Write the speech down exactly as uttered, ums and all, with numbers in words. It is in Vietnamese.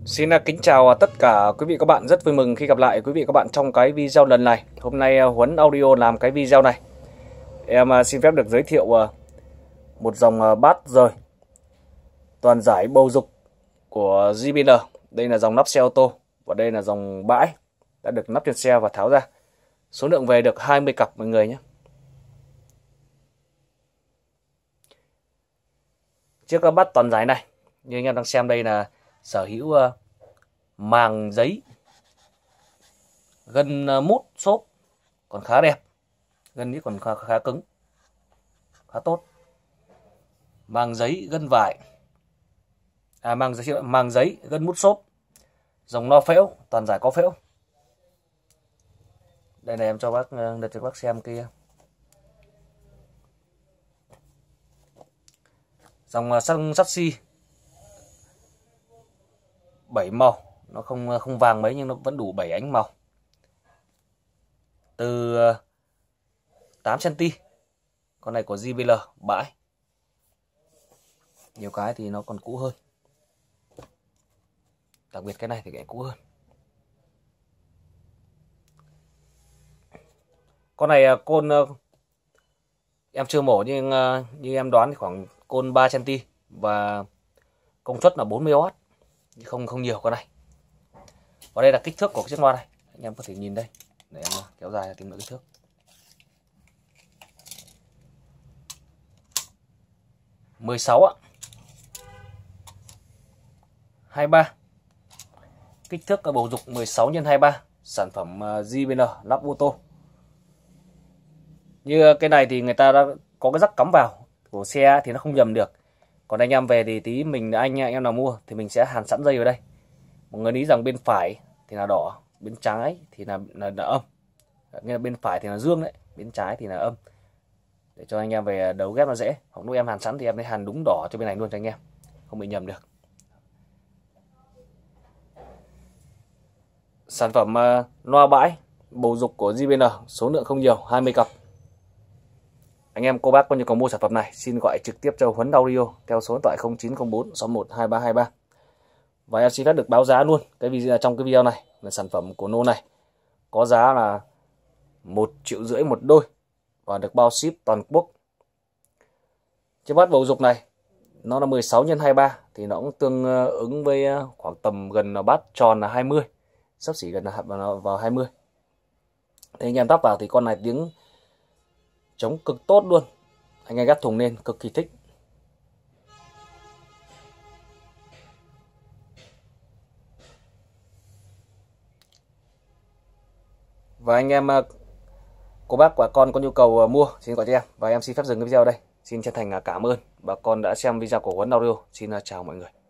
Xin kính chào tất cả quý vị các bạn, rất vui mừng khi gặp lại quý vị các bạn trong cái video lần này. Hôm nay Huấn Audio làm cái video này. Em xin phép được giới thiệu một dòng bát rời toàn giải bầu dục của giê bê en. Đây là dòng nắp xe ô tô và đây là dòng bãi đã được nắp trên xe và tháo ra. Số lượng về được hai mươi cặp mọi người nhé. Chiếc bát toàn giải này như anh em đang xem đây là sở hữu uh, màng giấy, gân uh, mút xốp còn khá đẹp, gân ý còn khá, khá cứng, khá tốt. Màng giấy, gân vải, à màng giấy, màng giấy, gân mút xốp, dòng no phễu, toàn giải có phễu. Đây này em cho bác đặt cho bác xem kia. Dòng uh, sắt sắt xi bảy màu, nó không không vàng mấy nhưng nó vẫn đủ bảy ánh màu. Từ tám xăng ti mét. Con này của giê bê en bãi. Nhiều cái thì nó còn cũ hơn. Đặc biệt cái này thì cái cũ hơn. Con này côn em chưa mổ nhưng như em đoán thì khoảng côn ba xăng ti mét và công suất là bốn mươi oát. Không không nhiều con này. Và đây là kích thước của chiếc loa này, anh em có thể nhìn đây để em kéo dài tìm được kích thước. mười sáu ạ. hai mươi ba. Kích thước bầu dục mười sáu nhân hai mươi ba, sản phẩm giê bê en lắp ô tô. Như cái này thì người ta đã có cái rắc cắm vào của xe thì nó không nhầm được. Còn anh em về thì tí mình anh em nào mua thì mình sẽ hàn sẵn dây vào đây. Một người ý rằng bên phải thì là đỏ, bên trái thì là là, là âm. Nghĩa là bên phải thì là dương đấy, bên trái thì là âm. Để cho anh em về đấu ghép nó dễ. Hoặc lúc em hàn sẵn thì em sẽ hàn đúng đỏ cho bên này luôn cho anh em, không bị nhầm được. Sản phẩm uh, loa bãi bầu dục của giê bê en, số lượng không nhiều, hai mươi cặp. Anh em cô bác có nhu cầu mua sản phẩm này xin gọi trực tiếp cho Huấn Audio theo số điện thoại không chín không bốn sáu một hai ba hai ba. Và em xin phép được báo giá luôn cái video trong cái video này là sản phẩm của Nô này có giá là một triệu rưỡi một đôi và được bao ship toàn quốc. Chiếc bát bầu dục này nó là mười sáu nhân hai mươi ba thì nó cũng tương ứng với khoảng tầm gần bát tròn là hai mươi, sắp xỉ gần vào vào hai mươi. Thế anh em tắp vào thì con này tiếng chống cực tốt luôn. Anh em gắt thùng lên cực kỳ thích. Và anh em cô bác và con có nhu cầu mua xin gọi cho em. Và em xin phép dừng cái video đây. Xin chân thành cảm ơn bà con đã xem video của Huấn Audio. Xin chào mọi người.